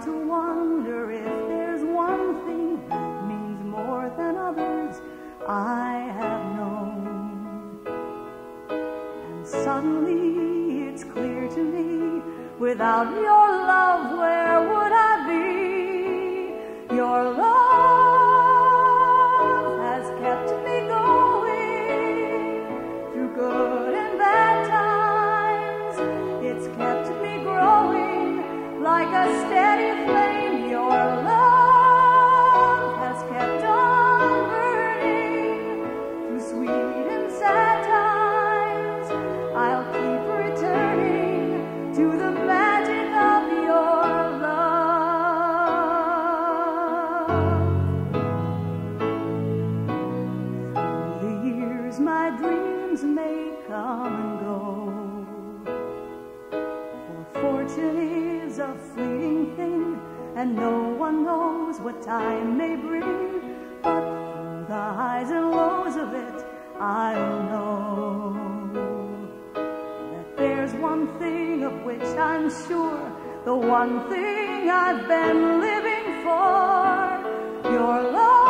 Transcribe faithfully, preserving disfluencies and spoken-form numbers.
start to wonder if there's one thing that means more than others I have known. And suddenly it's clear to me, without your love, where would I be? Your love has kept me going through good and bad times. It's kept me growing like a steady flame. Your love has kept on burning through sweet and sad times. I'll keep returning to the magic of your love. Through the years my dreams may come and go, for fortune is a fleeting thing, and no one knows what time may bring. But through the highs and lows of it, I'll know that there's one thing of which I'm sure, the one thing I've been living for, your love.